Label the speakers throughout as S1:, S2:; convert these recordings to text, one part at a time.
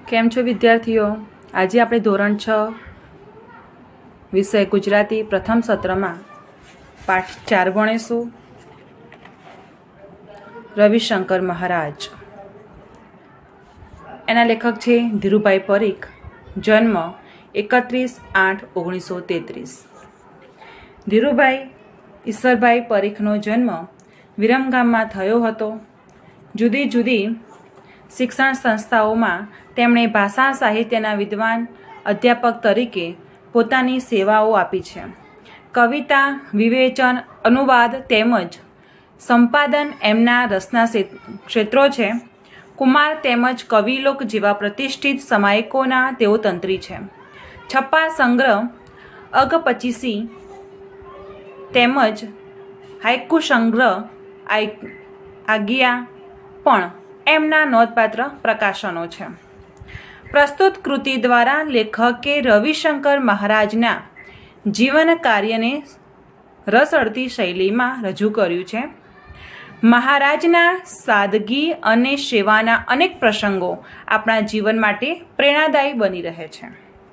S1: કેમ છો વિદ્યાર્થીઓ? આજે આપણે ધોરણ 6 વિષય ગુજરાતી પ્રથમ સત્રમાં પાઠ 4 ભણીશું. રવિશંકર મહારાજ. એના લેખક છે ધીરુભાઈ પરીખ. જન્મ 31/8/1933. ધીરુભાઈ ઈશ્વરભાઈ પરીખનો જન્મ વિરમગામમાં થયો હતો. જુદી જુદી શિક્ષણ સંસ્થાઓમાં તેમણે ભાષા સાહિત્યના વિદ્વાન અધ્યાપક તરીકે પોતાની સેવાઓ આપી છે. કવિતા, વિવેચન, અનુવાદ તેમજ સંપાદન એમના રસના ક્ષેત્રો છે. કુમાર તેમજ કવિલોક જેવા પ્રતિષ્ઠિત સમાયકોના તેઓ તંત્રી છે. છપ્પા સંગ્રહ, અગપચીસી તેમજ હાઇકુ સંગ્રહ આજ્ઞા પણ એમના નોંધપાત્ર પ્રકાશનો છે. પ્રસ્તુત કૃતિ દ્વારા લેખકે રવિશંકર મહારાજના જીવન કાર્યને રસળતી શૈલીમાં રજૂ કર્યું છે. મહારાજના સાદગી અને સેવાના અનેક પ્રસંગો આપણા જીવન માટે પ્રેરણાદાયી બની રહે છે.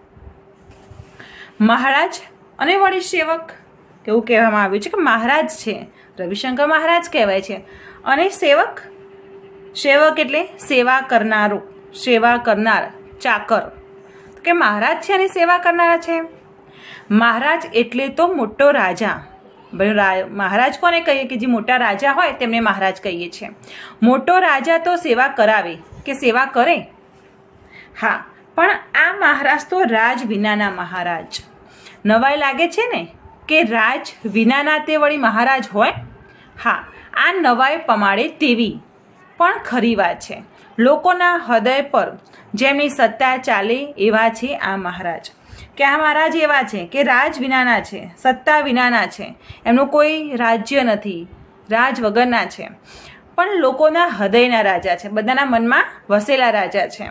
S1: મહારાજ અને વળી સેવક એવું કહેવામાં આવ્યું છે કે મહારાજ છે, રવિશંકર મહારાજ કહેવાય છે, અને સેવક એટલે સેવા કરનારો, સેવા કરનાર, ચાકર. કે મહારાજ છે અને સેવા કરનારા છે. મહારાજ એટલે તો મોટો રાજા. મહારાજ કોને કહીએ? કે જે મોટા રાજા હોય તેમને મહારાજ કહીએ છીએ. મોટો રાજા તો સેવા કરાવે કે સેવા કરે. હા, પણ આ મહારાજ તો રાજ વિનાના મહારાજ. નવાઈ લાગે છે ને કે રાજ વિનાના તે વળી મહારાજ હોય. હા, આ નવાઈ પમાડે તેવી પણ ખરી વાત છે. લોકોના હૃદય પર જેમની સત્તા ચાલે એવા છે આ મહારાજ. કે આ મહારાજ એવા છે કે રાજ વિનાના છે, સત્તા વિનાના છે, એમનું કોઈ રાજ્ય નથી, રાજ વગરના છે, પણ લોકોના હૃદયના રાજા છે, બધાના મનમાં વસેલા રાજા છે.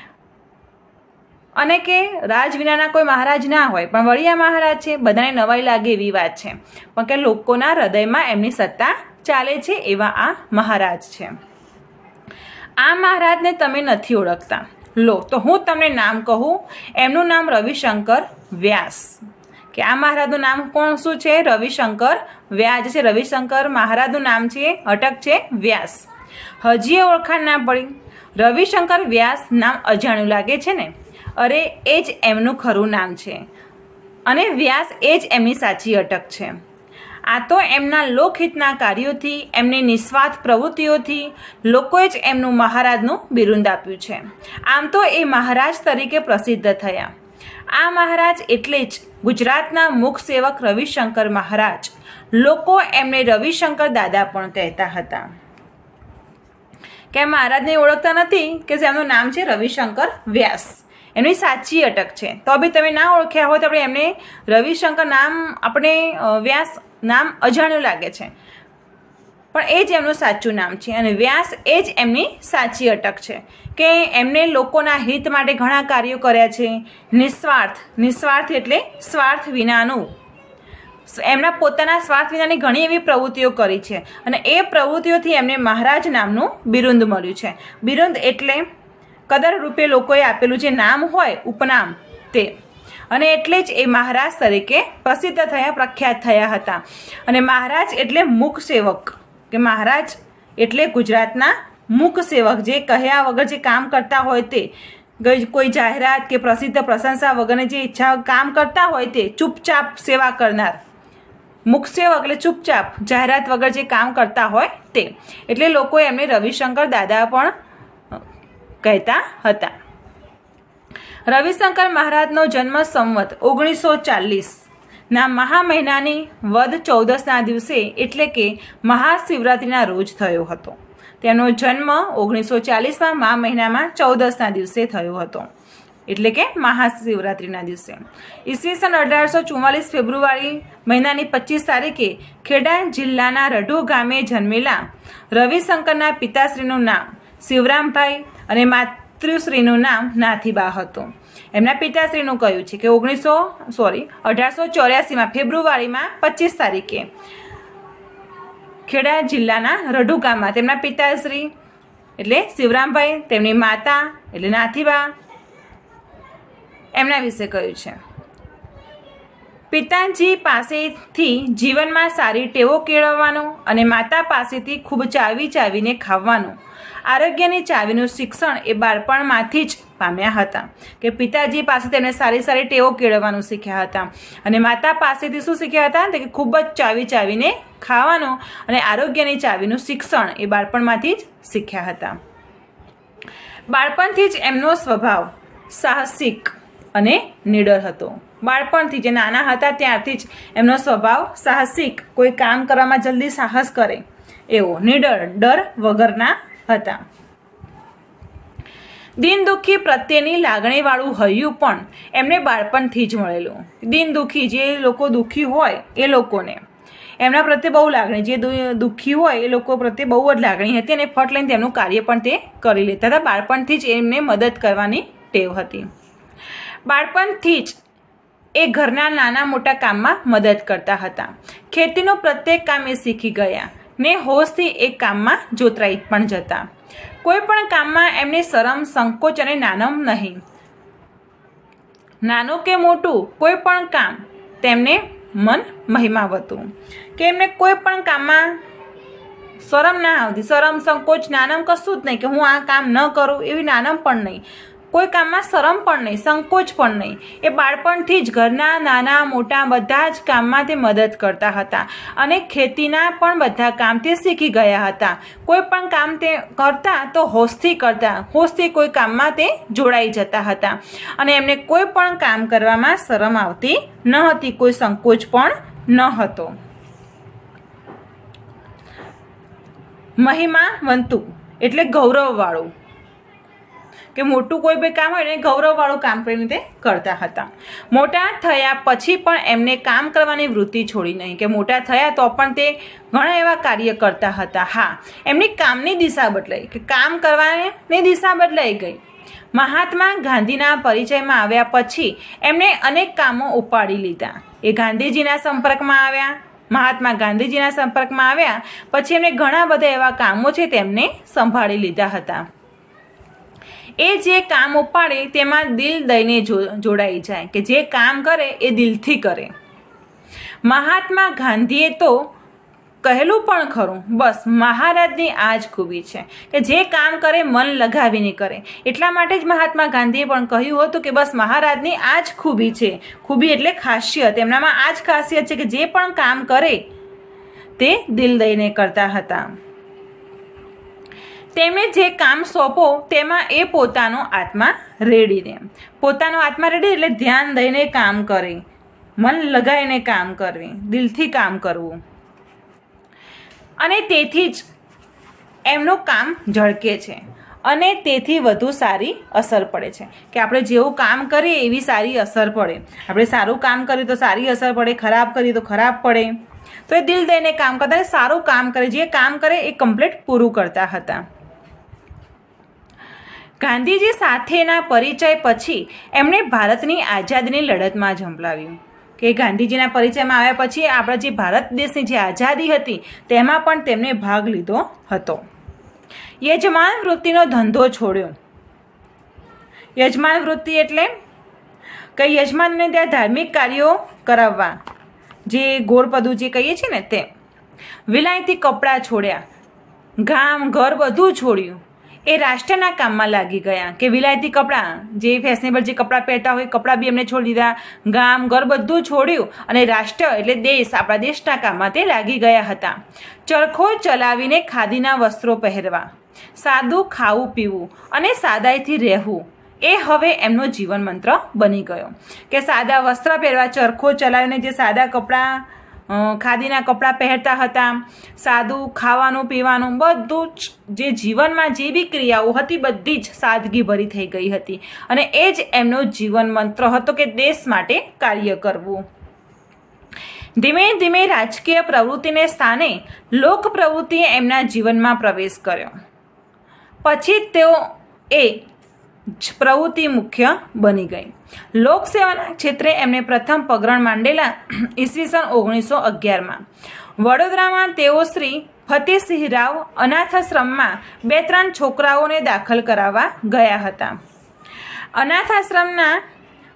S1: અને કે રાજ વિનાના કોઈ મહારાજ ના હોય, પણ વળી આ મહારાજ છે, બધાને નવાઈ લાગે એવી વાત છે, પણ કે લોકોના હૃદયમાં એમની સત્તા ચાલે છે એવા આ મહારાજ છે. આ મહારાજને તમે નથી ઓળખતા. લો તો હું તમને નામ કહું. એમનું નામ રવિશંકર વ્યાસ. કે આ મહારાજનું નામ શું છે? રવિશંકર વ્યાસ છે. રવિશંકર મહારાજનું નામ છે, અટક છે વ્યાસ. હજી ઓળખાણ ના પડી. રવિશંકર વ્યાસ નામ અજાણ્યું લાગે છે ને? અરે એ જ એમનું ખરું નામ છે, અને વ્યાસ એ જ એમની સાચી અટક છે. આ તો એમના લોકહિતના કાર્યોથી, એમની નિસ્વાર્થ પ્રવૃત્તિઓથી લોકોએ જ એમનું મહારાજનું બિરુદ આપ્યું છે. આમ તો એ મહારાજ તરીકે પ્રસિદ્ધ થયા. આ મહારાજ એટલે જ ગુજરાતના મુખ સેવક રવિશંકર મહારાજ. લોકો એમને રવિશંકર દાદા પણ કહેતા હતા. કે મહારાજને ઓળખતા નથી કે એમનું નામ છે રવિશંકર વ્યાસ, એમની સાચી અટક છે. તો બી તમે ના ઓળખ્યા હોય તો આપણે એમને રવિશંકર નામ, આપણે વ્યાસ નામ અજાણ્યું લાગે છે, પણ એ જ એમનું સાચું નામ છે, અને વ્યાસ એ જ એમની સાચી અટક છે. કે એમને લોકોના હિત માટે ઘણા કાર્યો કર્યા છે. નિસ્વાર્થ એટલે સ્વાર્થ વિનાનું, એમના પોતાના સ્વાર્થ વિનાની ઘણી એવી પ્રવૃત્તિઓ કરી છે, અને એ પ્રવૃત્તિઓથી એમને મહારાજ નામનું બિરુદ મળ્યું છે. બિરુદ એટલે કદર રૂપે લોકોએ આપેલું જે નામ હોય, ઉપનામ, તે. અને એટલે જ એ મહારાજ તરીકે પ્રસિદ્ધ થયા, પ્રખ્યાત થયા હતા. અને મહારાજ એટલે મુખ સેવક. કે મહારાજ એટલે ગુજરાતના મુખ સેવક, જે કહ્યા વગર જે કામ કરતા હોય તે, કોઈ જાહેરાત કે પ્રસિદ્ધ પ્રશંસા વગરની જે ઈચ્છા કામ કરતા હોય તે ચૂપચાપ સેવા કરનાર. મુખ સેવક એટલે ચૂપચાપ જાહેરાત વગર જે કામ કરતા હોય તે. એટલે લોકો એમને રવિશંકર દાદા પણ કહેતા હતા. રવિશંકર મહારાજનો જન્મ સંવત 1940 મહા મહિનાની વદ 14ના દિવસે એટલે કે મહાશિવરાત્રિના રોજ થયો હતો. તેમનો જન્મ 1940માં મહા મહિનામાં 14ના દિવસે થયો હતો, એટલે કે મહાશિવરાત્રિના દિવસે. ઈસવીસન 1844 ફેબ્રુઆરી મહિનાની 25 તારીખે ખેડા જિલ્લાના રઢુ ગામે જન્મેલા રવિશંકરના પિતાશ્રીનું નામ શિવરામભાઈ અને માતૃશ્રીનું નામ નાથીબા હતું. એમના પિતાશ્રીનું કહ્યું છે કે 1884માં ફેબ્રુઆરીમાં 25 તારીખે ખેડા જિલ્લાના રઢુ ગામમાં તેમના પિતાશ્રી એટલે શિવરામભાઈ, તેમની માતા એટલે નાથીબા એમના વિશે કહ્યું છે. પિતાજી પાસેથી જીવનમાં સારી ટેવો કેળવવાનું અને માતા પાસેથી ખૂબ ચાવી ચાવીને ખાવાનું, આરોગ્યની ચાવીનું શિક્ષણ એ બાળપણમાંથી જ પામ્યા હતા. કે પિતાજી પાસે તેમને સારી સારી ટેવો કેળવવાનું શીખ્યા હતા અને માતા પાસેથી શું શીખ્યા હતા કે ખૂબ જ ચાવી ચાવીને ખાવાનું અને આરોગ્યની ચાવીનું શિક્ષણ એ બાળપણમાંથી જ શીખ્યા હતા. બાળપણથી જ એમનો સ્વભાવ સાહસિક અને નિડર હતો. બાળપણથી જે નાના હતા ત્યારથી જ એમનો સ્વભાવ સાહસિક, કોઈ કામ કરવામાં જલ્દી સાહસ કરે એવો, નિડર, ડર વગરના હતા. દીન દુઃખી પ્રત્યેની લાગણીવાળું હૈયું પણ એમને બાળપણથી જ મળેલું. દીન દુઃખી, જે લોકો દુઃખી હોય એ લોકોને એમના પ્રત્યે બહુ લાગણી, જે દુઃખી હોય એ લોકો પ્રત્યે બહુ જ લાગણી હતી અને ફટ લઈને તેમનું કાર્ય પણ તે કરી લેતા હતા. બાળપણથી જ એમને મદદ કરવાની ટેવ હતી. બાળપણથી જ એ ઘરના નાના મોટા કામમાં મદદ કરતા હતા. ખેતીનું પ્રત્યેક કામ એ શીખી ગયા ને હોશથી એ કામમાં જોતરાઈ પણ જતા. કોઈ પણ કામમાં એમને શરમ, સંકોચ અને નાનમ નહીં. નાનું કે મોટું કોઈ પણ કામ તેમને મન મહિમાવતું. કે એમને કોઈ પણ કામમાં શરમ ના આવતી, શરમ, સંકોચ, નાનમ કશું જ નહીં કે હું આ કામ ન કરું એવી નાનમ પણ નહીં. કોઈ કામમાં શરમ પણ નહીં, સંકોચ પણ નહીં. એ બાળપણથી જ ઘરના નાના મોટા બધા જ કામમાં તે મદદ કરતા હતા અને ખેતીના પણ બધા કામ તે શીખી ગયા હતા. કોઈ પણ કામ તે કરતા તો હોશથી કરતા, હોશથી કોઈ કામમાં તે જોડાઈ જતા હતા અને એમને કોઈ પણ કામ કરવામાં શરમ આવતી ન હતી, કોઈ સંકોચ પણ ન હતો. મહિમાવંતુ એટલે ગૌરવવાળું, કે મોટું કોઈ બી કામ હોય ને ગૌરવવાળું કામ કરીને તે કરતા હતા. મોટા થયા પછી પણ એમને કામ કરવાની વૃત્તિ છોડી નહીં, કે મોટા થયા તો પણ તે ઘણા એવા કાર્ય કરતા હતા. હા, એમની કામની દિશા બદલાઈ, કે કામ કરવાની દિશા બદલાઈ ગઈ. મહાત્મા ગાંધીના પરિચયમાં આવ્યા પછી એમણે અનેક કામો ઉપાડી લીધા. એ ગાંધીજીના સંપર્કમાં આવ્યા, મહાત્મા ગાંધીજીના સંપર્કમાં આવ્યા પછી એમણે ઘણા બધા એવા કામો છે તેમને સંભાળી લીધા હતા. એ જે કામ ઉપાડે તેમાં દિલ દઈને જોડાઈ જાય, કે જે કામ કરે એ દિલથી કરે. મહાત્મા ગાંધીએ તો કહેલું પણ ખરું, બસ મહારાજની આ જ ખૂબી છે કે જે કામ કરે મન લગાવીને કરે. એટલા માટે જ મહાત્મા ગાંધીએ પણ કહ્યું હતું કે બસ મહારાજની આ જ ખૂબી છે. ખૂબી એટલે ખાસિયત, એમનામાં આ જ ખાસિયત છે કે જે પણ કામ કરે તે દિલ દઈને કરતા હતા. તેમણે જે કામ સોંપો તેમાં એ પોતાનો આત્મા રેડી દે. પોતાનો આત્મા રેડી એટલે ધ્યાન દઈને કામ કરે, મન લગાવીને કામ કરવી, દિલથી કામ કરવું. અને તેથી જ એમનું કામ ઝળકે છે અને તેથી વધુ સારી અસર પડે છે. કે આપણે જેવું કામ કરીએ એવી સારી અસર પડે. આપણે સારું કામ કરીએ તો સારી અસર પડે, ખરાબ કરીએ તો ખરાબ પડે. તો એ દિલ દઈને કામ કરતા, સારું કામ કરે, જે કામ કરે એ કમ્પ્લીટ પૂરું કરતા હતા. ગાંધીજી સાથેના પરિચય પછી એમણે ભારતની આઝાદીની લડતમાં ઝંપલાવ્યું. કે ગાંધીજીના પરિચયમાં આવ્યા પછી આપણા જે ભારત દેશની જે આઝાદી હતી તેમાં પણ તેમણે ભાગ લીધો હતો. યજમાન વૃત્તિનો ધંધો છોડ્યો. યજમાન વૃત્તિ એટલે કે યજમાનને ત્યાં ધાર્મિક કાર્યો કરાવવા, જે ગોળપદું જે કહીએ છીએ ને તે. વિલાયતી કપડાં છોડ્યા, ગામ ઘર બધું છોડ્યું. એ રાષ્ટ્રના કામમાં લાગી ગયા, કે વિલાયતી કપડાં, જે ફેશનેબલ જે કપડાં પહેરતા હોય કપડાં બી એમને છોડી દીધા, ગામ ઘર બધું છોડ્યું અને રાષ્ટ્ર એટલે દેશ, આપણા દેશના કામમાં તે લાગી ગયા હતા. ચરખો ચલાવીને ખાદીના વસ્ત્રો પહેરવા, સાદું ખાવું પીવું અને સાદાઈથી રહેવું એ હવે એમનો જીવન મંત્ર બની ગયો. કે સાદા વસ્ત્ર પહેરવા, ચરખો ચલાવીને જે સાદા કપડાં, ખાદીના કપડાં પહેરતા હતા, સાદું ખાવાનું પીવાનું બધું જ, જે જીવનમાં જે બી ક્રિયાઓ હતી બધી જ સાદગીભરી થઈ ગઈ હતી અને એ જ એમનો જીવન મંત્ર હતો કે દેશ માટે કાર્ય કરવું. ધીમે ધીમે રાજકીય પ્રવૃત્તિને સ્થાને લોક પ્રવૃત્તિએ એમના જીવનમાં પ્રવેશ કર્યો. પછી તેઓ એ પ્રવૃત્તિ મુખ્ય બની ગઈ. લોકસેવાના ક્ષેત્રે એમને પ્રથમ પગરણ માંડેલા ઈસવીસન 1911માં. વડોદરામાં તેઓ શ્રી ફતેહસિંહ રાવ અનાથાશ્રમમાં 2-3 છોકરાઓને દાખલ કરાવવા ગયા હતા. અનાથાશ્રમના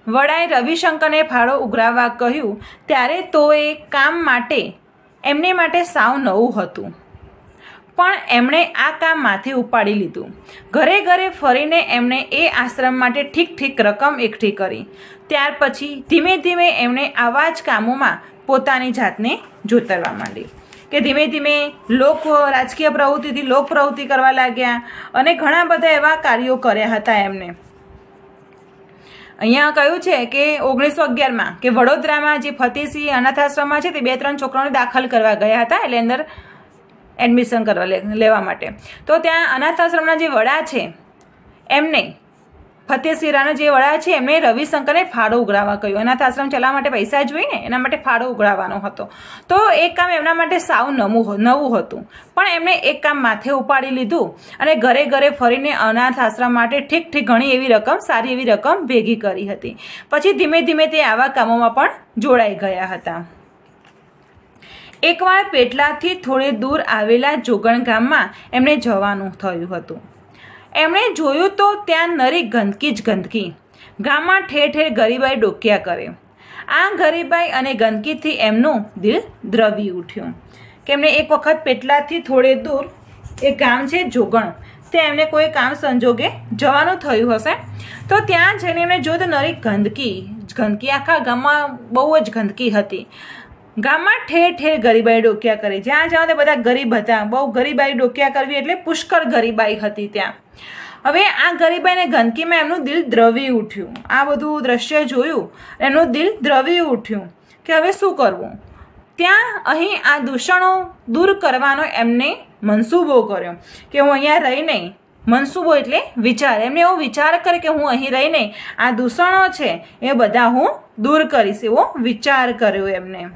S1: વડાએ રવિશંકરને ફાળો ઉઘરાવવા કહ્યું ત્યારે તો એ કામ માટે એમને માટે સાવ નવું હતું, પણ એમણે આ કામ માથે ઉપાડી લીધું. ઘરે ઘરે ફરીને એમણે એ આશ્રમ માટે ઠીક રકમ એકઠી કરી. ત્યાર પછી ધીમે ધીમે એમણે આવા જ કામોમાં પોતાની જાતને જોતરવા માંડી કે ધીમે ધીમે રાજકીય પ્રવૃત્તિથી લોક પ્રવૃત્તિ કરવા લાગ્યા અને ઘણા બધા એવા કાર્યો કર્યા હતા એમને. અહીંયા કહ્યું છે કે 1911માં કે વડોદરામાં જે ફતેહસિંહ અનાથાશ્રમમાં છે તે 2-3 છોકરાઓને દાખલ કરવા ગયા હતા, એટલે અંદર એડમિશન કરવા લેવા માટે. તો ત્યાં અનાથાશ્રમના જે વડા છે એમને ફતેહસિંહના જે વડા છે એમણે રવિશંકરને ફાળો ઉઘરાવવા કહ્યું. અનાથાશ્રમ ચલાવવા માટે પૈસા જોઈએ ને, એના માટે ફાળો ઉઘરાવવાનો હતો. તો એક કામ એમના માટે સાવ નવું હતું, પણ એમણે એક કામ માથે ઉપાડી લીધું અને ઘરે ઘરે ફરીને અનાથ આશ્રમ માટે ઠીક ઘણી એવી રકમ, સારી એવી રકમ ભેગી કરી હતી. પછી ધીમે ધીમે તે આવા કામોમાં પણ જોડાઈ ગયા હતા. એકવાર પેટલાથી થોડે દૂર આવેલા જોગણ ગામમાં એમણે જવાનું થયું હતું. એમણે જોયું તો ત્યાં નરી ગંદકી જ ગંદકી. ગામમાં ઠેર ઠેર ગરીબાઈ ડોક્યા કરે. આ ગરીબાઈ અને ગંદકીથી એમનું દિલ દ્રવી ઉઠ્યું કે એમને એક વખત પેટલાથી થોડે દૂર એક ગામ છે જોગણ, ત્યાં એમને કોઈ કામ સંજોગે જવાનું થયું હશે. તો ત્યાં જઈને એમણે જોયું તો નરી ગંદકી આખા ગામમાં બહુ જ ગંદકી હતી. ગામમાં ઠેર ઠેર ગરીબાઈ ડોક્યા કરે. જ્યાં જાઓ તે બધા ગરીબ હતા. બહુ ગરીબાઈ ડોક્યા કરવી એટલે પુષ્કળ ગરીબાઈ હતી ત્યાં. હવે આ ગરીબાઈ અને ગંદકીમાં એમનું દિલ દ્રવી ઉઠ્યું. આ બધું દ્રશ્ય જોયું, એમનું દિલ દ્રવી ઉઠ્યું કે હવે શું કરવું. અહીં આ દૂષણો દૂર કરવાનો એમને મનસૂબો કર્યો કે હું અહીંયા રહીને, મનસૂબો એટલે વિચાર, એમને એવો વિચાર કરે કે હું અહીં રહીને આ દૂષણો છે એ બધા હું દૂર કરીશ, એવો વિચાર કર્યો એમને.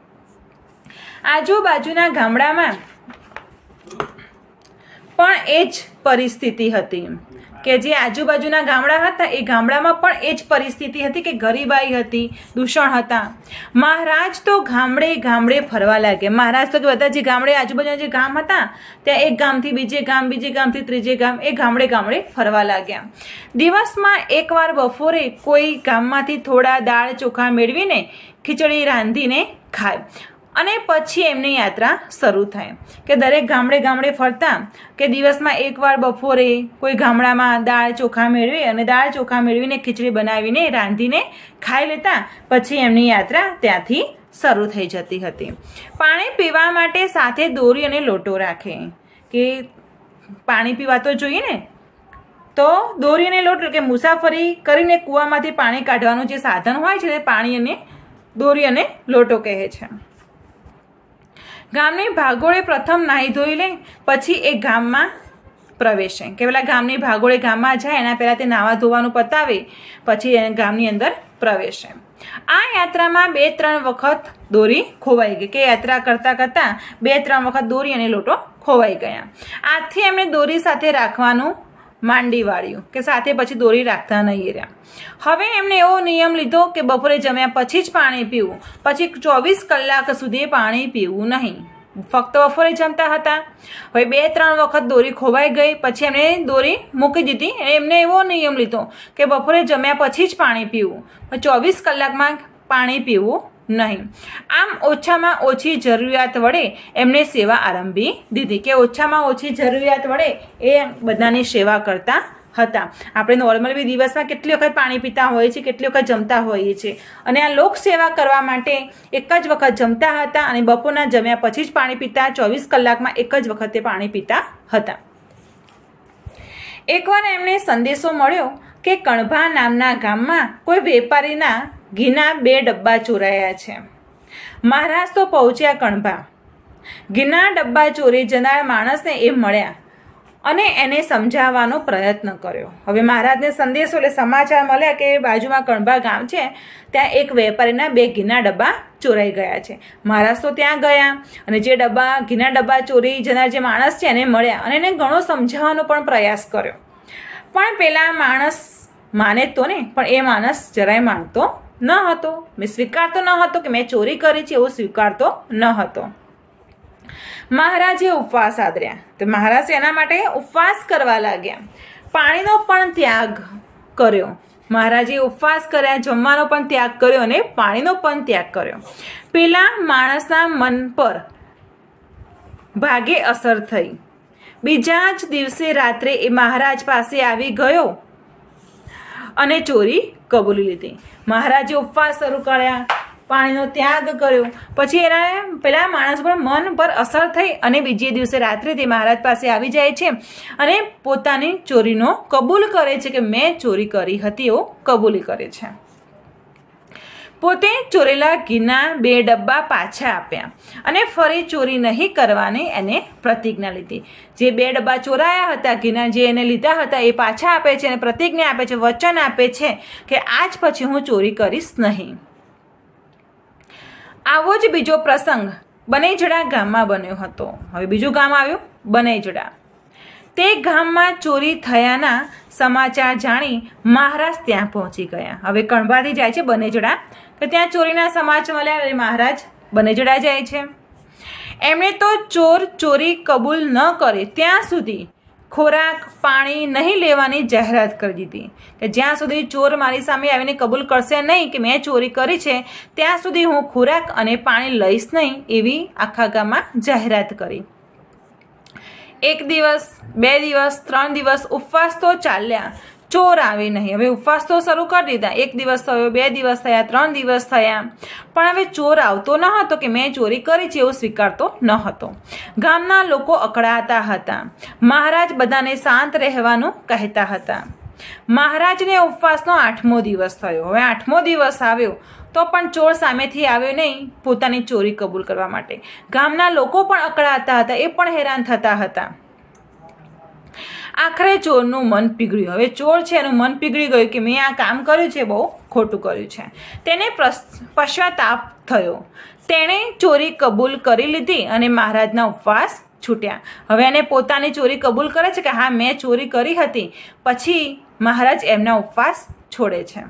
S1: આજુબાજુના ગામડામાં પણ એ જ પરિસ્થિતિ હતી કે જે આજુબાજુના ગામડા હતા એ ગામડામાં પણ એ જ પરિસ્થિતિ હતી કે ગરીબાઈ હતી, દૂષણ હતા. મહારાજ તો ગામડે ગામડે ફરવા લાગ્યા. મહારાજ તો બધા જે ગામડે આજુબાજુના જે ગામ હતા ત્યાં એક ગામથી બીજે ગામથી ત્રીજે ગામ, એ ગામડે ગામડે ફરવા લાગ્યા. દિવસમાં એકવાર બપોરે કોઈ ગામમાંથી થોડા દાળ ચોખા મેળવીને ખીચડી રાંધીને ખાય અને પછી એમની યાત્રા શરૂ થાય કે દરેક ગામડે ફરતા કે દિવસમાં એકવાર બપોરે કોઈ ગામડામાં દાળ ચોખા મેળવીને ખીચડી બનાવીને રાંધીને ખાઈ લેતા. પછી એમની યાત્રા ત્યાંથી શરૂ થઈ જતી હતી. પાણી પીવા માટે સાથે દોરી અને લોટો રાખે કે પાણી પીવા તો જોઈએ ને, તો દોરી અને લોટો કે મુસાફરી કરીને કૂવામાંથી પાણી કાઢવાનું જે સાધન હોય છે તે પાણી અને દોરી અને લોટો કહે છે. ગામની ભાગોળે પ્રથમ નાહી ધોઈ લે, પછી એ ગામમાં પ્રવેશે કે પેલા ગામની ભાગોળે ગામમાં જાય એના પહેલાં તે નાવા ધોવાનું પતાવે, પછી ગામની અંદર પ્રવેશે. આ યાત્રામાં 2-3 વખત દોરી ખોવાઈ ગઈ કે યાત્રા કરતાં 2-3 વખત દોરી અને લોટો ખોવાઈ ગયા. આથી એમણે દોરી સાથે રાખવાનું માંડી વાળ્યું કે સાથે પછી દોરી રાખતા નહીં રહ્યા. હવે એમણે એવો નિયમ લીધો કે બપોરે જમ્યા પછી જ પાણી પીવું, પછી 24 કલાક સુધી પાણી પીવું નહીં. ફક્ત બપોરે જમતા હતા. હવે 2-3 વખત દોરી ખોવાઈ ગઈ, પછી એમણે દોરી મૂકી દીધી. એમને એવો નિયમ લીધો કે બપોરે જમ્યા પછી જ પાણી પીવું, 24 કલાકમાં પાણી પીવું નહીં. આમ ઓછામાં ઓછી જરૂરિયાત વડે એમને સેવા આરંભી દીધી કે ઓછામાં ઓછી જરૂરિયાત વડે એ બધાની સેવા કરતા હતા. આપણે નોર્મલ બી દિવસમાં કેટલી વખત પાણી પીતા હોઈએ છીએ, કેટલી વખત જમતા હોઈએ છીએ, અને આ લોક સેવા કરવા માટે એક જ વખત જમતા હતા અને બપોરના જમ્યા પછી જ પાણી પીતા. 24 કલાકમાં એક જ વખતે પાણી પીતા હતા. એકવાર એમને સંદેશો મળ્યો કે કણભા નામના ગામમાં કોઈ વેપારીના ઘીના 2 ડબ્બા ચોરાયા છે. મહારાજ તો પહોંચ્યા કણભા. ઘીના ડબ્બા ચોરી જનાર માણસને એ મળ્યા અને એને સમજાવવાનો પ્રયત્ન કર્યો. હવે મહારાજને સંદેશો એટલે સમાચાર મળ્યા કે બાજુમાં કણભા ગામ છે, ત્યાં એક વેપારીના 2 ઘીના ડબ્બા ચોરાઈ ગયા છે. મહારાજ તો ત્યાં ગયા અને જે ઘીના ડબ્બા ચોરી જનાર જે માણસ છે એને મળ્યા અને એને ઘણો સમજાવવાનો પણ પ્રયાસ કર્યો. પણ પેલા માણસ માને તો ને, પણ એ માણસ જરાય માનતો ન હતો, સ્વીકારતો ન હતો કે મેં ચોરી કરી છે, એવો સ્વીકારતો ન હતો. મહારાજે ઉપવાસ આદર્યા. તો મહારાજ એના માટે ઉપવાસ કરવા લાગ્યા. પાણીનો પણ ત્યાગ કર્યો મહારાજે ઉપવાસ કર્યા, જમવાનો પણ ત્યાગ કર્યો અને પાણીનો પણ ત્યાગ કર્યો. પેલા માણસના મન પર ભાગે અસર થઈ. બીજા જ દિવસે રાત્રે એ મહારાજ પાસે આવી ગયો અને ચોરી કબૂલી લીધી. મહારાજે ઉપવાસ શરૂ કર્યા, પાણીનો ત્યાગ કર્યો, પછી એના પેલા માણસ પર મન પર અસર થઈ અને બીજે દિવસે રાત્રે તે મહારાજ પાસે આવી જાય છે અને પોતાની ચોરીનો કબૂલ કરે છે કે મેં ચોરી કરી હતી એવું કબૂલી કરે છે. પોતે ચોરેલા ઘીના 2 ડબ્બા પાછા આપ્યા અને ફરી ચોરી નહીં કરવાની એને પ્રતિજ્ઞા લીધી. જે 2 ડબ્બા ચોરાયા હતા ઘીના, જે એને લીધા હતા એ પાછા આપે છે અને પ્રતિજ્ઞા આપે છે, વચન આપે છે કે આજ પછી હું ચોરી કરીશ નહીં. આવો જ બીજો પ્રસંગ બનેજડા ગામમાં બન્યો હતો. હવે બીજું ગામ આવ્યું બનેજડા. તે ગામમાં ચોરી થયાના સમાચાર જાણી મહારાજ ત્યાં પહોંચી ગયા. હવે કણભાથી જાય છે બનેજડા, કે ત્યાં ચોરીના સમાચાર મળ્યા એટલે મહારાજ બનેજડા જાય છે. એમણે તો ચોર ચોરી કબૂલ ન કરે ત્યાં સુધી ખોરાક પાણી નહીં લેવાની જાહેરાત કરી દીધી, કે જ્યાં સુધી ચોર મારી સામે આવીને કબૂલ કરશે નહીં કે મેં ચોરી કરી છે ત્યાં સુધી હું ખોરાક અને પાણી લઈશ નહીં, એવી આખા ગામમાં જાહેરાત કરી. 1 દિવસ 2 દિવસ 3 દિવસ ઉપવાસ તો ચાલ્યા, ચોર આવે નહીં. હવે ઉપવાસ તો શરૂ કરી દીધા. 1 દિવસ થયો, 2 દિવસ થયા, 3 દિવસ થયા, પણ હવે ચોર આવતો ન હતો કે મેં ચોરી કરી છે એવું સ્વીકારતો ન હતો. ગામના લોકો અકળાતા હતા. મહારાજ બધાને શાંત રહેવાનું કહેતા હતા. મહારાજને ઉપવાસનો 8મો દિવસ થયો. હવે 8મો દિવસ આવ્યો તો પણ ચોર સામેથી આવ્યો નહીં પોતાની ચોરી કબૂલ કરવા માટે. ગામના લોકો પણ અકળાતા હતા, એ પણ હેરાન થતા હતા. આખરે ચોરનું મન પીગળ્યું. હવે ચોર છે એનું મન પીગળી ગયું કે મેં આ કામ કર્યું છે, બહુ ખોટું કર્યું છે. તેને પશ્ચાતાપ થયો. તેણે ચોરી કબૂલ કરી લીધી અને મહારાજના ઉપવાસ છૂટ્યા. હવે એને પોતાની ચોરી કબૂલ કરે છે કે હા મેં ચોરી કરી હતી. પછી મહારાજ એમના ઉપવાસ છોડે છે.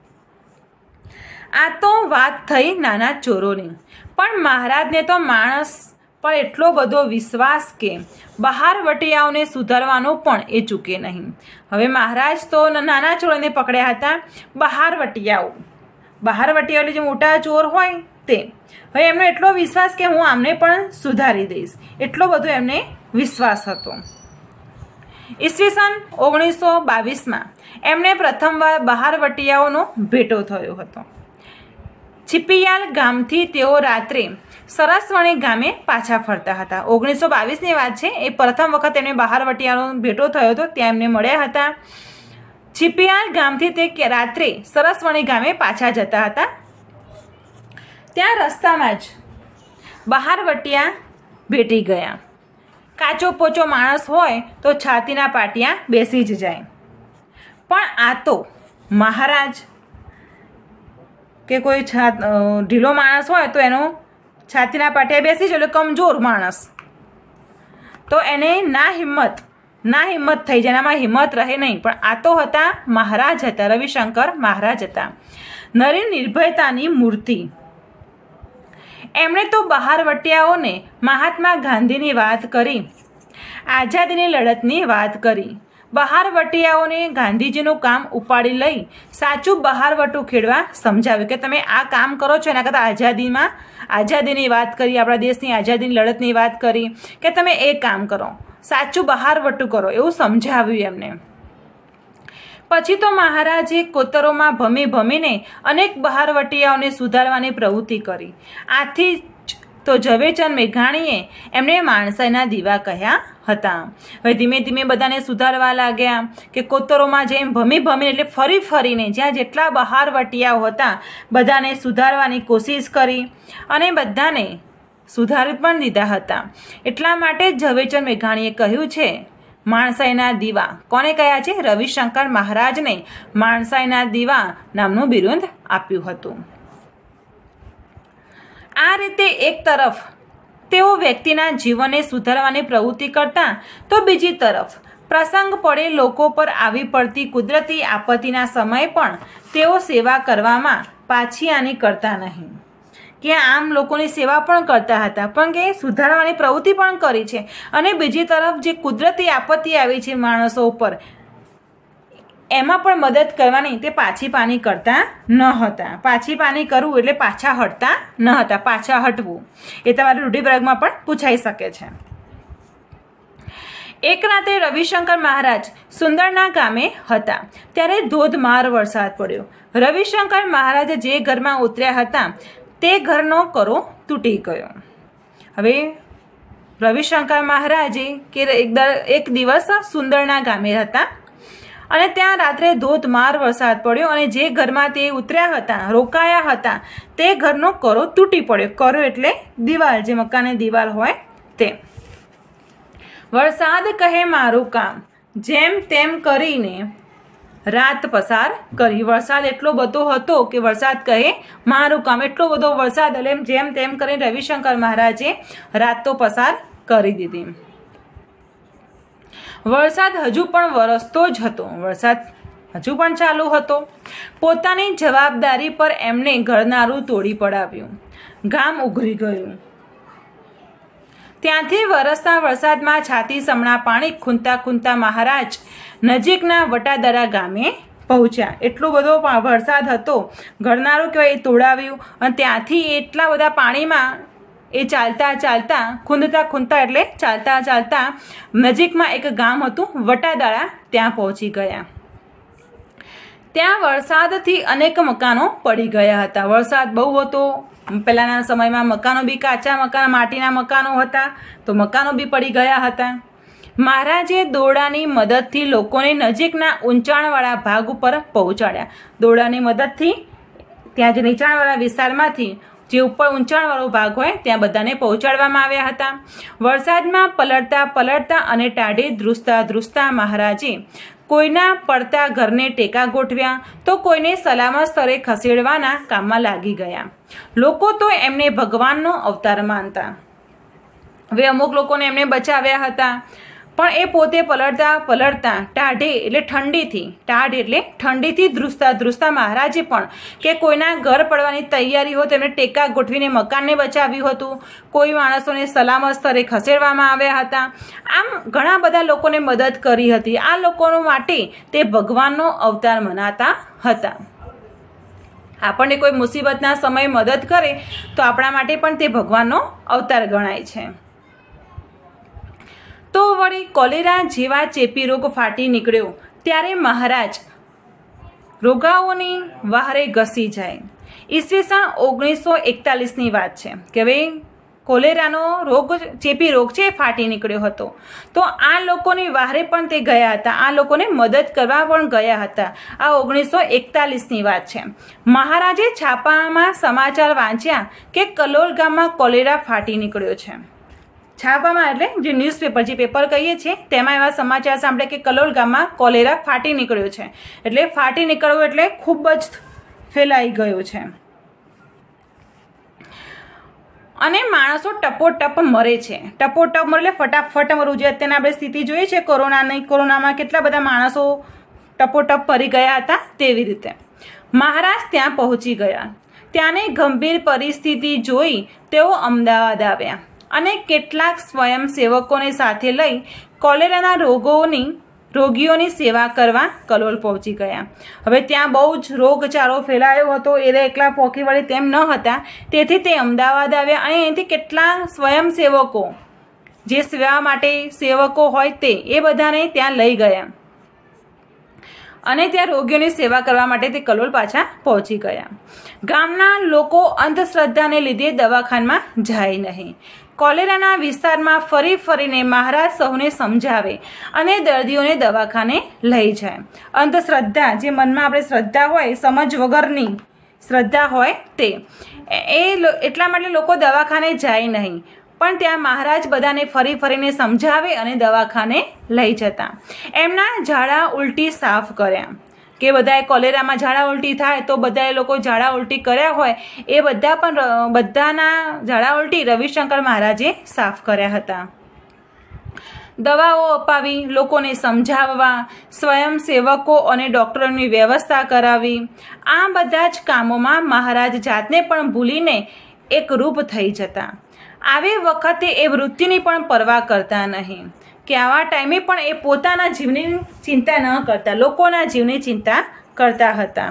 S1: આ તો વાત થઈ નાના ચોરોની, પણ મહારાજને તો માણસ પર એટલો બધો વિશ્વાસ કે બહારવટિયાઓને સુધારવાનો પણ એ ચૂકે નહીં. હવે મહારાજ તો નાના ચોરોને પકડ્યા હતા, બહારવટિયાઓ એટલે જે મોટા ચોર હોય તે. હવે એમનો એટલો વિશ્વાસ કે હું આમને પણ સુધારી દઈશ, એટલો બધો એમને વિશ્વાસ હતો. ઈસવીસન 1922માં એમને પ્રથમવાર બહારવટિયાઓનો ભેટો થયો હતો. છીપિયાલ ગામથી તેઓ રાત્રે સરસવણી ગામે પાછા ફરતા હતા. 1922ની વાત છે. એ પ્રથમ વખત એમને બહારવટિયાનો ભેટો થયો હતો, ત્યાં એમને મળ્યા હતા. છીપિયાલ ગામથી તે રાત્રે સરસવણી ગામે પાછા જતા હતા. ત્યાં રસ્તામાં જ બહારવટિયા ભેટી ગયા. કાચો પોચો માણસ હોય તો છાતીના પાટિયા બેસી જ જાય, પણ આ તો મહારાજ કે કોઈ ઢીલો માણસ હોય તો એનો છાતીના પાટિયા બેસી જાય, એટલે કમજોર માણસ તો એને ના હિંમત થઈ જાય, એનામાં હિંમત રહે નહીં. પણ આ તો હતા મહારાજ હતા, રવિશંકર મહારાજ હતા, નરી નિર્ભયતાની મૂર્તિ. એમણે તો બહારવટિયાઓને મહાત્મા ગાંધીની વાત કરી, આઝાદીની લડતની વાત કરી. બહારવટિયાઓને ગાંધીજીનું કામ ઉપાડી લઈ સાચું બહારવટું ખેડવા સમજાવ્યું કે તમે આ કામ કરો છો એના કરતાં આઝાદીની વાત કરી, આપણા દેશની આઝાદીની લડતની વાત કરી કે તમે એ કામ કરો, સાચું બહારવટું કરો, એવું સમજાવ્યું એમને. પછી તો મહારાજે કોતરોમાં ભમીને અનેક બહારવટિયાઓને સુધારવાની પ્રવૃત્તિ કરી. આથી જ તો ઝવેરચંદ મેઘાણીએ એમને માણસાઈના દીવા કહ્યા હતા. હવે ધીમે ધીમે બધાને સુધારવા લાગ્યા કે કોતરોમાં જેમ ભમીને એટલે ફરીને જ્યાં જેટલા બહારવટિયાઓ હતા બધાને સુધારવાની કોશિશ કરી અને બધાને સુધારી પણ દીધા હતા. એટલા માટે જ ઝવેરચંદ મેઘાણીએ કહ્યું છે માણસાઈના દીવા. કોને કહ્યા છે? રવિશંકર મહારાજને માણસાઈના દીવા નામનું બિરુદ આપ્યું હતું. આ રીતે એક તરફ તેઓ વ્યક્તિના જીવનને સુધારવાની પ્રવૃત્તિ કરતા તો બીજી તરફ પ્રસંગ પડે લોકો પર આવી પડતી કુદરતી આપત્તિના સમયે પણ તેઓ સેવા કરવામાં પાછીઆની કરતા નહીં. કે આમ લોકોની સેવા પણ કરતા હતા, પણ કે સુધારવાની પ્રવૃત્તિ પણ કરી છે. અને બીજી તરફ જે કુદરતી આપત્તિ આવી છે માણસો ઉપર એમાં પણ મદદ કરવાની તે પાછી પાની કરતા ન હતા. પાછી પાની કરવું એટલે પાછા હટતા ન હતા. પાછા હટવું એ તમારે રૂઢિપ્રયોગમાં પણ પૂછાઈ શકે છે. એક રાત્રે રવિશંકર મહારાજ સુંદરના ગામે હતા ત્યારે ધોધમાર વરસાદ પડ્યો. રવિશંકર મહારાજ જે ઘરમાં ઉતર્યા હતા તે ઘરનો કરો તૂટી ગયો. હવે રવિશંકર મહારાજે એક દિવસ સુંદરના ગામે હતા અને ત્યાં રાત્રે ધોધમાર વરસાદ પડ્યો અને જે ઘરમાં તે ઉતર્યા હતા, રોકાયા હતા, તે ઘરનો કરો તૂટી પડ્યો. કરો એટલે દિવાલ, જે મકાનની દિવાલ હોય તે. વરસાદ કહે મારું કામ, જેમ તેમ કરીને રાત પસાર કરી. વરસાદ એટલો બધો હતો કે વરસાદ કહે મારું કામ. એટલો બધો વરસાદ એટલે જેમ તેમ કરીને રવિશંકર મહારાજે રાત તો પસાર કરી દીધી. વરસાદ હજુ પણ વરસતો જ હતો. વરસાદ હજુ પણ ચાલુ હતો. પોતાની જવાબદારી પર એમને ઘરનારું તોડી પડાવ્યું. ગામ ઉઘરી ગયું. ત્યાંથી વરસતા વરસાદમાં છાતી સમણા પાણી ખૂંદતા ખૂંદતા મહારાજ નજીકના વટાદરા ગામે પહોંચ્યા. એટલો બધો વરસાદ હતો, ઘરનારું કહેવાય એ તોડાવ્યું અને ત્યાંથી એટલા બધા પાણીમાં એ ચાલતા ચાલતા, ખૂંદતા ખૂંદતા એટલે ચાલતા ચાલતા નજીકમાં એક ગામ હતું વટાદરા, ત્યાં પહોંચી ગયા. ત્યાં વરસાદથી અનેક મકાનો પડી ગયા હતા. વરસાદ બહુ હતો. પહેલાના સમયમાં મકાનો બી કાચા મકાન, માટીના મકાનો હતા, તો મકાનો બી પડી ગયા હતા. મહારાજે દોરડાની મદદથી લોકોને નજીકના ઊંચાણવાળા ભાગ ઉપર પહોંચાડ્યા. દોરડાની મદદથી ત્યાં જે નીચાણવાળા વિસ્તારમાંથી જે ઉપર ઊંચાણવાળો ભાગ હોય ત્યાં બધાને પહોંચાડવામાં આવ્યા હતા. વરસાદમાં પલળતા પલળતા અને ટાઢે ધ્રુસતા ધ્રુસતા મહારાજે કોઈના પડતા ઘરને ટેકા ગોઠવ્યા તો કોઈને સલામત સ્થળે ખસેડવાના કામમાં લાગી ગયા. લોકો તો એમને ભગવાનનો અવતાર માનતા. હવે અમુક લોકોને એમને બચાવ્યા હતા, પણ એ પોતે પલળતા પલળતા ટાઢે એટલે ઠંડીથી, ટાઢ એટલે ઠંડીથી ધ્રુસતા ધ્રુસતા મહારાજે પણ કે કોઈના ઘર પડવાની તૈયારી હોય તેમને ટેકા ગોઠવીને મકાનને બચાવ્યું હતું. કોઈ માણસોને સલામત સ્થળે ખસેડવામાં આવ્યા હતા. આમ ઘણા બધા લોકોને મદદ કરી હતી. આ લોકો માટે તે ભગવાનનો અવતાર મનાતા હતા. આપણને કોઈ મુસીબતના સમયે મદદ કરે તો આપણા માટે પણ તે ભગવાનનો અવતાર ગણાય છે. તો વળી કોલેરા જેવા ચેપી રોગ ફાટી નીકળ્યો ત્યારે મહારાજ રોગાઓની વહારે ઘસી જાય. ઈસવીસન 1941ની વાત છે કે ભાઈ કોલેરાનો રોગ, ચેપી રોગ છે, ફાટી નીકળ્યો હતો. તો આ લોકોની વહારે પણ તે ગયા હતા, આ લોકોને મદદ કરવા પણ ગયા હતા. આ 1941ની વાત છે. મહારાજે છાપામાં સમાચાર વાંચ્યા કે કલોલ ગામમાં કોલેરા ફાટી નીકળ્યો છે. છાપામાં એટલે જે ન્યૂઝપેપર, જે પેપર કહીએ છીએ તેમાં એવા સમાચાર સાંભળે કે કલોલ ગામમાં કોલેરા ફાટી નીકળ્યો છે. એટલે ફાટી નીકળવું એટલે ખૂબ જ ફેલાઈ ગયો છે અને માણસો ટપોટપ મરે છે. ટપોટપ મરે એટલે ફટાફટ મરવું. જે અત્યારના આપણે સ્થિતિ જોઈએ છે કોરોનામાં કેટલા બધા માણસો ટપોટપ મરી ગયા હતા, તેવી રીતે મહારાજ ત્યાં પહોંચી ગયા. ત્યાંની ગંભીર પરિસ્થિતિ જોઈ તેઓ અમદાવાદ આવ્યા અને કેટલાક સ્વયંસેવકોને સાથે લઈ કોલેરાના રોગીઓની સેવા કરવા કલોલ પહોંચી ગયા. હવે ત્યાં બહુ જ રોગચાળો ફેલાયો હતો, એ એકલા પહોંચી વળે તેમ ન હતા, તેથી તે અમદાવાદ આવ્યા અને અહીંથી કેટલા સ્વયંસેવકો, જે સેવા માટે સેવકો હોય તે, એ બધાને ત્યાં લઈ ગયા અને ત્યાં રોગીઓની સેવા કરવા માટે તે કલોલ પાછા પહોંચી ગયા. ગામના લોકો અંધશ્રદ્ધાને લીધે દવાખાનામાં જાય નહીં. કોલેરાના વિસ્તારમાં ફરી ફરીને મહારાજ સૌને સમજાવે અને દર્દીઓને દવાખાને લઈ જાય. અંધશ્રદ્ધા, જે મનમાં આપણે શ્રદ્ધા હોય, સમજ વગરની શ્રદ્ધા હોય તે, એટલા માટે લોકો દવાખાને જાય નહીં. પણ ત્યાં મહારાજ બધાને ફરી ફરીને સમજાવે અને દવાખાને લઈ જતા. એમના ઝાડા ઉલટી સાફ કર્યા કે બધાએ કોલેરામાં ઝાડા ઉલટી થાય તો બધાએ લોકો ઝાડા ઉલટી કર્યા હોય એ બધાના ઝાડા ઉલટી રવિશંકર મહારાજે સાફ કર્યા હતા. દવાઓ અપાવી, લોકોને સમજાવવા, સ્વયંસેવકો અને ડૉક્ટરોની વ્યવસ્થા કરાવી. આ બધા જ કામોમાં મહારાજ જાતને પણ ભૂલીને એકરૂપ થઈ જતા. આવી વખતે એ વૃત્તિની પણ પરવા કરતા નહીં. કે આવા ટાઈમે પણ એ પોતાના જીવની ચિંતા ન કરતા, લોકોના જીવની ચિંતા કરતા હતા.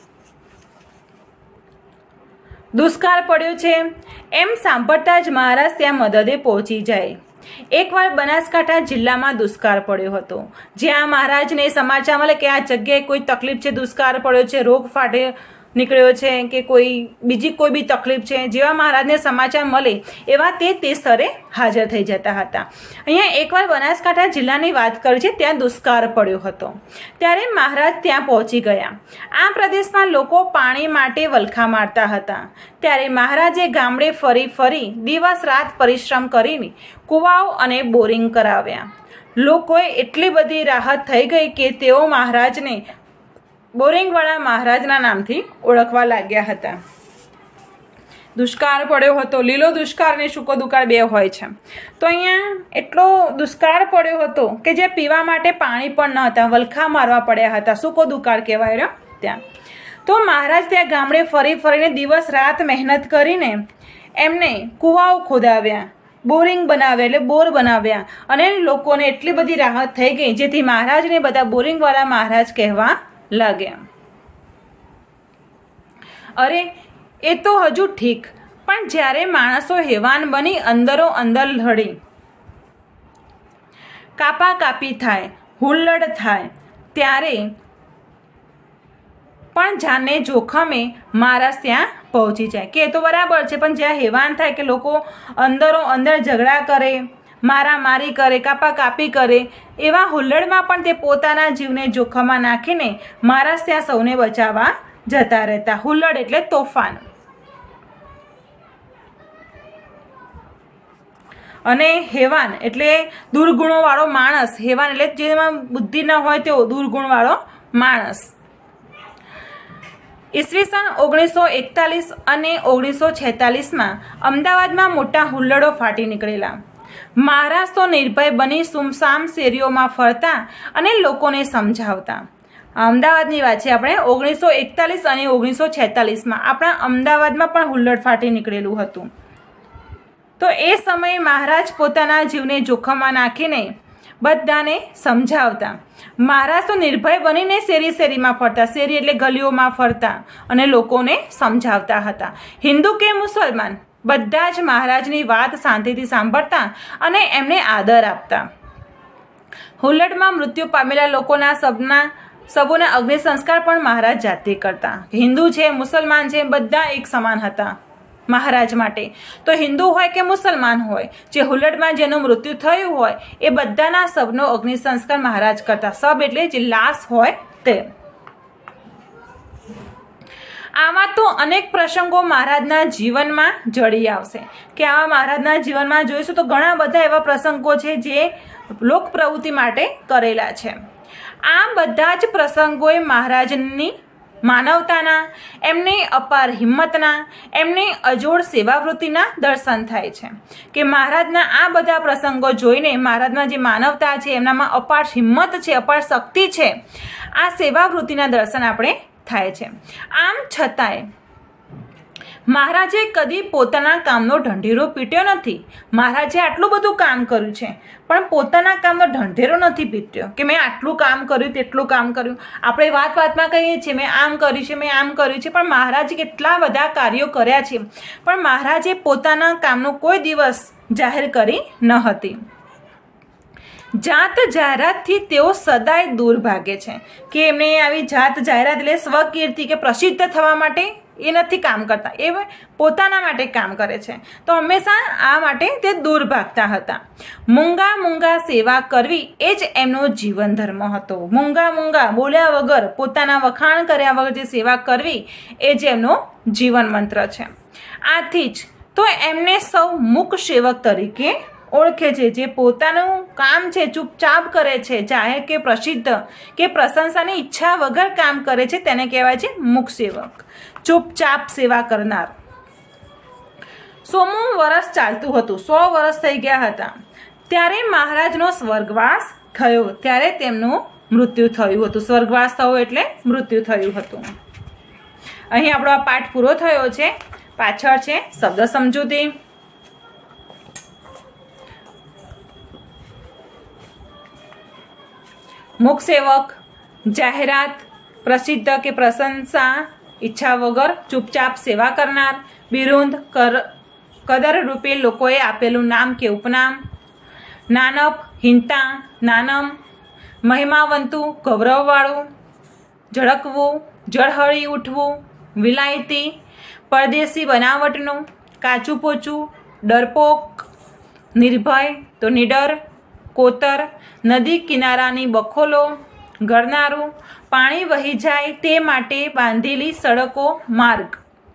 S1: દુષ્કાળ પડ્યો છે એમ સાંભળતા જ મહારાજ ત્યાં મદદે પહોંચી જાય. એકવાર બનાસકાંઠા જિલ્લામાં દુષ્કાળ પડ્યો હતો, જ્યાં મહારાજને સમાચાર મળે કે આ જગ્યાએ કોઈ તકલીફ છે, દુષ્કાળ પડ્યો છે, રોગ ફાટે નીકળ્યો છે કે કોઈ બીજી કોઈ બી તકલીફ છે, જેવા મહારાજને સમાચાર મળે એવા તે સ્થળે હાજર થઈ જતા હતા. અહીંયા એકવાર બનાસકાંઠા જિલ્લાની વાત કરી છે, ત્યાં દુષ્કાળ પડ્યો હતો. ત્યારે મહારાજ ત્યાં પહોંચી ગયા. આ પ્રદેશમાં લોકો પાણી માટે વલખા મારતા હતા. ત્યારે મહારાજે ગામડે ફરી ફરી દિવસ રાત પરિશ્રમ કરીને કૂવાઓ અને બોરિંગ કરાવ્યા. લોકોએ એટલી બધી રાહત થઈ ગઈ કે તેઓ મહારાજને બોરિંગવાળા મહારાજના નામથી ઓળખવા લાગ્યા હતા. દુષ્કાળ પડ્યો હતો. લીલો દુષ્કાળ અને સૂકો દુકાળ બે હોય છે. તો અહીંયા એટલો દુષ્કાળ પડ્યો હતો કે જે પીવા માટે પાણી પણ ન હતા, વલખા મારવા પડ્યા હતા. સૂકો દુકાળ કહેવાય રહ્યો ત્યાં. તો મહારાજ ત્યાં ગામડે ફરી ફરીને દિવસ રાત મહેનત કરીને એમને કૂવાઓ ખોદાવ્યા, બોરિંગ બનાવ્યા, એટલે બોર બનાવ્યા, અને લોકોને એટલી બધી રાહત થઈ ગઈ જેથી મહારાજને બધા બોરિંગવાળા મહારાજ કહેવા લાગ્યા. અરે એ તો હજુ ઠીક, પણ જ્યારે માણસો હેવાન બની અંદરો અંદર લડી, કાપા કાપી થાય, હુલ્લડ થાય, ત્યારે પણ જાનને જોખમે મહારાજ ત્યાં પહોંચી જાય. કે એ તો બરાબર છે, પણ જ્યાં હેવાન થાય કે લોકો અંદરો અંદર ઝઘડા કરે, મારામારી કરે, કાપા કાપી કરે, એવા હુલ્લડમાં પણ તે પોતાના જીવને જોખમમાં નાખીને મહારાજ ત્યાં સૌને બચાવવા જતા રહેતા. હુલ્લડ એટલે તોફાન. અને હેવાન એટલે દુર્ગુણોવાળો માણસ. હેવાન એટલે જેમાં બુદ્ધિ ન હોય તેવો દુર્ગુણવાળો માણસ. ઈસવીસન 1941 અને 1946માં અમદાવાદમાં મોટા હુલ્લડો ફાટી નીકળેલા. મહારાજ તો નિર્ભય બની સુમસામ શેરીઓમાં ફરતા અને લોકોને સમજાવતા. અમદાવાદની વાત છે આપણે. 1941 અને 1946માં આપણા અમદાવાદમાં પણ હુલ્લડ ફાટી નીકળેલું હતું. તો એ સમયે મહારાજ પોતાના જીવને જોખમમાં નાખીને બધાને સમજાવતા. મહારાજ તો નિર્ભય બનીને શેરી શેરીમાં ફરતા, શેરી એટલે ગલીઓમાં ફરતા અને લોકોને સમજાવતા હતા. હિન્દુ કે મુસલમાન બધા જ મહારાજની વાત શાંતિથી સાંભળતા અને એમને આદર આપતા. હુલ્લડમાં મૃત્યુ પામેલા લોકોના સબોના અગ્નિ સંસ્કાર પણ મહારાજ જાતે કરતા. હિન્દુ છે, મુસલમાન છે, બધા એક સમાન હતા મહારાજ માટે. તો હિન્દુ હોય કે મુસલમાન હોય, જે હુલ્લડમાં જેનું મૃત્યુ થયું હોય એ બધાના સબનો અગ્નિ સંસ્કાર મહારાજ કરતા. સબ એટલે જે લાશ હોય તે. આવા તો અનેક પ્રસંગો મહારાજના જીવનમાં જડી આવશે. કે આવા મહારાજના જીવનમાં જોઈશું તો ઘણા બધા એવા પ્રસંગો છે જે લોક પ્રવૃત્તિ માટે કરેલા છે. આ બધા જ પ્રસંગોએ મહારાજની માનવતાના, એમની અપાર હિંમતના, એમની અજોડ સેવાવૃત્તિના દર્શન થાય છે. કે મહારાજના આ બધા પ્રસંગો જોઈને મહારાજમાં જે માનવતા છે, એમનામાં અપાર હિંમત છે, અપાર શક્તિ છે, આ સેવાવૃત્તિના દર્શન આપણે થાય છે. આમ છતાંય મહારાજે કદી પોતાના કામનો ઢંઢેરો પીટ્યો નથી. મહારાજે આટલું બધું કામ કર્યું છે પણ પોતાના કામનો ઢંઢેરો નથી પીટ્યો કે મેં આટલું કામ કર્યું, તેટલું કામ કર્યું. આપણે વાતમાં કહીએ છીએ મેં આમ કર્યું છે, મેં આમ કર્યું છે, પણ મહારાજે કેટલા બધા કાર્યો કર્યા છે, પણ મહારાજે પોતાના કામનો કોઈ દિવસ જાહેર કરી ન હતી. જાત જાહેરાતથી તેઓ સદાય દૂર ભાગે છે. કે એમને આવી જાત જાહેરાત એટલે સ્વકીર્તિ કે પ્રસિદ્ધ થવા માટે એ નથી કામ કરતા, એ પોતાના માટે કામ કરે છે. તો હંમેશા આ માટે તે દૂર ભાગતા હતા. મૂંગા સેવા કરવી એ જ એમનો જીવન ધર્મ હતો. મૂંગા બોલ્યા વગર, પોતાના વખાણ કર્યા વગર જે સેવા કરવી એ જ એમનો જીવન મંત્ર છે. આથી જ તો એમને સૌ મૂક સેવક તરીકે ઓળખે છે. જે પોતાનું કામ છે ચૂપચાપ કરે છે, જાહેર કે પ્રસિદ્ધ કે પ્રશંસાની ઈચ્છા વગર કામ કરે છે, તેને કહેવાય છે મૂક સેવક, ચૂપચાપ સેવા કરનાર. 100મું વર્ષ ચાલતું હતું, 100 વર્ષ થઈ ગયા હતા ત્યારે મહારાજનો સ્વર્ગવાસ થયો. ત્યારે તેમનું મૃત્યુ થયું હતું. સ્વર્ગવાસ થયો એટલે મૃત્યુ થયું હતું. અહીં આપણો આ પાઠ પૂરો થયો છે. પાછળ છે શબ્દ સમજૂતી. મૂક સેવક, જાહેરાત, પ્રસિદ્ધ કે પ્રશંસા ઈચ્છા વગર ચૂપચાપ સેવા કરનાર, બિરુદ, કદર રૂપે લોકોએ આપેલું નામ કે ઉપનામ, નાનપ, હિંતા, નાનમ, મહિમાવંતું, ગૌરવવાળું, ઝળકવું, ઝળહળી ઉઠવું, વિલાયતી, પરદેશી બનાવટનું, કાચું પોચું, ડરપોક, નિર્ભય તો નિડર, કોતર, નદી કિનારાની બખોલો, ગરનારું, પાણી વહી જાય તે માટે બાંધેલી સડકો માર્ગ,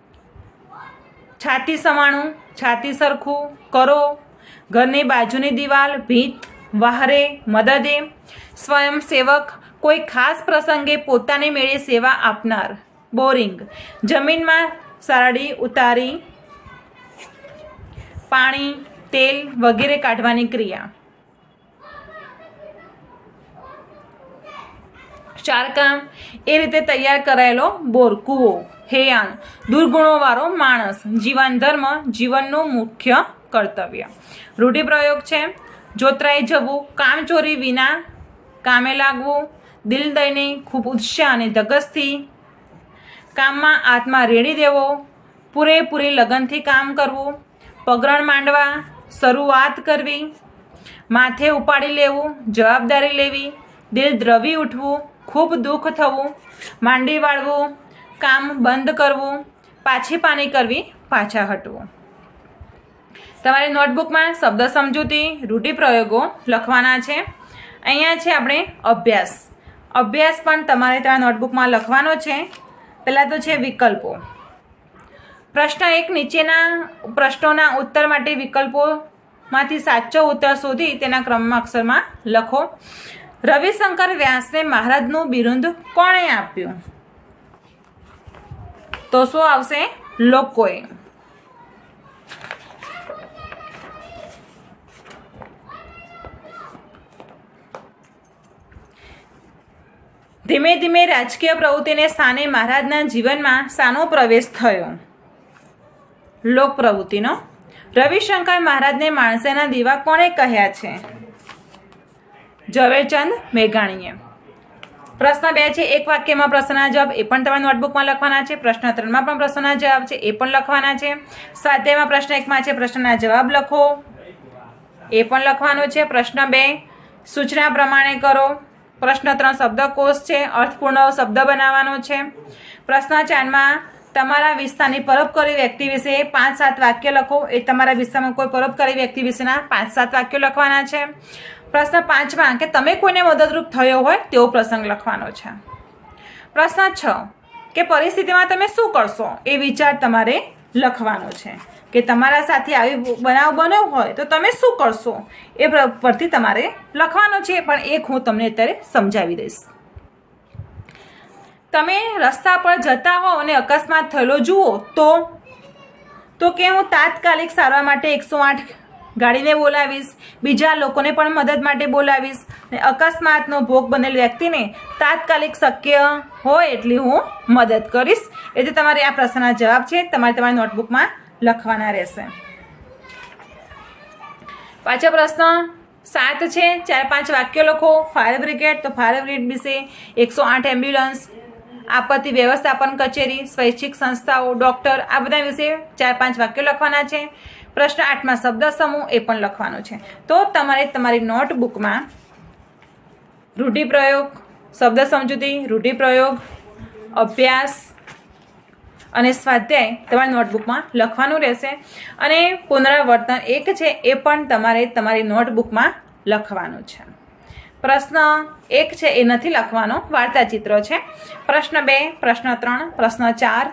S1: છાતી સમાણું, છાતી સરખું કરો, ઘરની બાજુની દિવાલ, ભીત, વહારે, મદદે, સ્વયંસેવક, કોઈ ખાસ પ્રસંગે પોતાની મેળે સેવા આપનાર, બોરિંગ, જમીનમાં સારડી ઉતારી પાણી, તેલ વગેરે કાઢવાની ક્રિયા, ચારકામ, એ રીતે તૈયાર કરાયેલો બોર, કૂવો, હેયાન, દુર્ગુણોવાળો માણસ, જીવન ધર્મ, જીવનનું મુખ્ય કર્તવ્ય. રૂઢિપ્રયોગ છે: જોતરાઈ જવું, કામચોરી વિના કામે લાગવું, દિલ દઈને ખૂબ ઉત્સાહ અને ધગસથી, કામમાં આત્મા રેડી દેવો, પૂરેપૂરી લગનથી કામ કરવું, પગરણ માંડવા, શરૂઆત કરવી, માથે ઉપાડી લેવું, જવાબદારી લેવી, દિલ દ્રવી ઉઠવું, ખૂબ દુઃખ થવું, માંડી વાળવું, કામ બંધ કરવું, પાછી પાની કરવી, પાછા હટવું. તમારી નોટબુકમાં શબ્દ સમજૂતી, રૂઢિપ્રયોગો લખવાના છે. અહીંયા છે આપણે અભ્યાસ. અભ્યાસ પણ તમારે તમારા નોટબુકમાં લખવાનો છે. પહેલાં તો છે વિકલ્પો. પ્રશ્ન 1 નીચેના પ્રશ્નોના ઉત્તર માટે વિકલ્પોમાંથી સાચો ઉત્તર શોધી તેના ક્રમમાં અક્ષરમાં લખો. રવિશંકર વ્યાસને મહારાજનું બિરુદ કોણે આપ્યું? તો શું આવશે? લોકોએ. ધીમે ધીમે રાજકીય પ્રવૃત્તિને સ્થાને મહારાજના જીવનમાં શાનો પ્રવેશ થયો? લોક પ્રવૃત્તિનો. રવિશંકર મહારાજને માણસેના દીવા કોણે કહ્યા છે? ઝવેરચંદ મેઘાણીએ. પ્રશ્ન 2 છે એક વાક્યમાં પ્રશ્નના જવાબ, એ પણ તમારી નોટબુકમાં લખવાના છે. પ્રશ્ન 3માં પણ પ્રશ્નના જવાબ છે, એ પણ લખવાના છે. સ્વાધ્યાયમાં પ્રશ્ન 1માં છે પ્રશ્નના જવાબ લખો, એ પણ લખવાનું છે. પ્રશ્ન 2 સૂચના પ્રમાણે કરો. પ્રશ્ન 3 શબ્દકોશ છે, અર્થપૂર્ણ શબ્દ બનાવવાનો છે. પ્રશ્ન 4માં તમારા વિસ્તારની પરોપકારી વ્યક્તિ વિશે 5-7 વાક્ય લખો. એ તમારા વિસ્તારમાં કોઈ પરોપકારી વ્યક્તિ વિશેના 5-7 વાક્યો લખવાના છે. પ્રશ્ન 5માં કે તમે કોઈને મદદરૂપ થયો હોય તેવો પ્રસંગ લખવાનો છે. પ્રશ્ન 6 કે પરિસ્થિતિમાં તમે શું કરશો એ વિચાર તમારે લખવાનો છે, કે તમારા સાથે આવી બનાવ બન્યો હોય તો તમે શું કરશો એ પરથી તમારે લખવાનો છે. પણ એક હું તમને અત્યારે સમજાવી દઈશ. તમે રસ્તા પર જતા હો અને અકસ્માત થયેલો જુઓ તો કે હું તાત્કાલિક સારવાર માટે 108 ગાડીને બોલાવીશ, બીજા લોકોને પણ મદદ માટે બોલાવીશ અને અકસ્માતનો ભોગ બનેલ વ્યક્તિને તાત્કાલિક શક્ય હોય એટલી હું મદદ કરીશ. એટલે તમારે આ પ્રશ્નના જવાબ છે તમારે તમારી નોટબુકમાં લખવાના રહેશે. પાછો પ્રશ્ન 7 છે, 4-5 વાક્યો લખો. ફાયર બ્રિગેડ, તો ફાયર બ્રિગેડ વિશે 108 એમ્બ્યુલન્સ, આપત્તિ વ્યવસ્થાપન કચેરી, સ્વૈચ્છિક સંસ્થાઓ, ડોક્ટર, આ બધા વિશે 4-5 વાક્યો લખવાના છે. પ્રશ્ન 8માં શબ્દ સમૂહ, એ પણ લખવાનો છે. તો તમારે તમારી નોટબુકમાં રૂઢિપ્રયોગ, શબ્દ સમજૂતી, રૂઢિપ્રયોગ, અભ્યાસ અને સ્વાધ્યાય તમારી નોટબુકમાં લખવાનું રહેશે. અને પુનરાવર્તન 1 છે એ પણ તમારે તમારી નોટબુકમાં લખવાનું છે. પ્રશ્ન 1 છે એ નથી લખવાનો, વાર્તા ચિત્રો છે. પ્રશ્ન 2, પ્રશ્ન 3, પ્રશ્ન 4,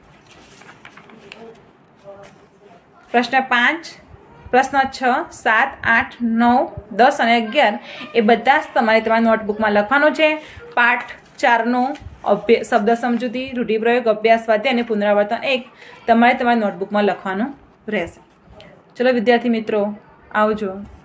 S1: પ્રશ્ન 5, પ્રશ્ન 6, 7, 8, 9, 10 અને 11 એ બધા જ તમારે તમારી નોટબુકમાં લખવાનું છે. પાઠ 4નો શબ્દ સમજૂતી, રૂઢિપ્રયોગ, અભ્યાસ, સ્વાધ્યાય અને પુનરાવર્તન 1 તમારે તમારી નોટબુકમાં લખવાનું રહેશે. ચલો વિદ્યાર્થી મિત્રો, આવજો.